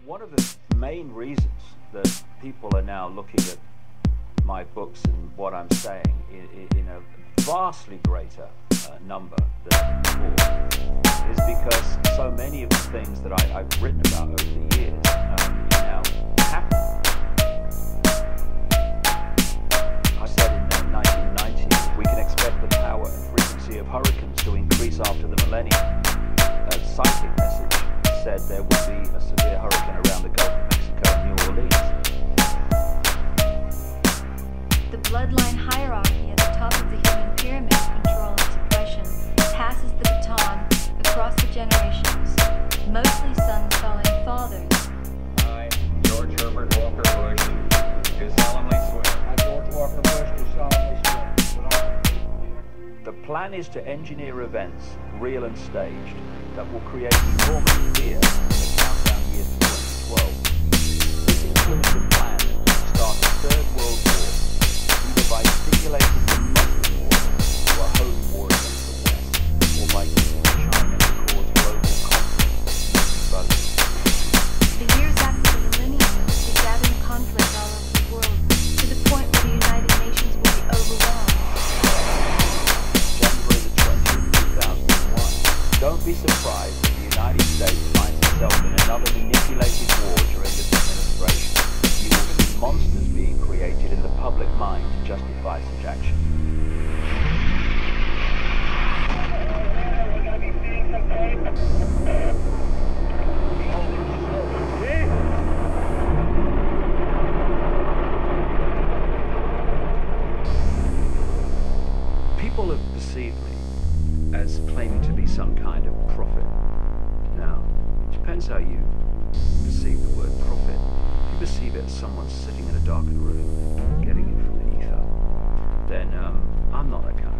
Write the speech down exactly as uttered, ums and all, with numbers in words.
one of the main reasons that people are now looking at my books and what I'm saying in, in a vastly greater uh, number than before is because so many of the things that I, I've written about over the years um, now happen. I said in uh, nineteen ninety we can expect the power and frequency of hurricanes to increase after the millennium. A psychic message said there would be a severe hurricane around the Gulf of Mexico and New Orleans. The bloodline hierarchy at the top of the human pyramid of control and suppression passes the baton across the generations, mostly sons following fathers. I, George Herbert Walker Bush, do solemnly swear. I, George Walker Bush, do solemnly swear. The plan is to engineer events, real and staged, that will create enormous fear in the countdown year to twenty twelve. This includes the plan to start a third world war, either by stimulating the Muslim war to a home war against the West, or by using China to cause global conflict both. The years after the millennium, the gathering conflict all over the world, to the point where the United Nations will be overwhelmed. January the twentieth, two thousand one. Don't be surprised if the United States finds itself in another manipulated war during this administration. You will see monsters being created in the public mind to justify such action. People have perceived me as claiming to be some kind of prophet. Now, it depends how you perceive the word prophet. If you perceive it as someone sitting in a darkened room, getting it from the ether, then um, I'm not that kind of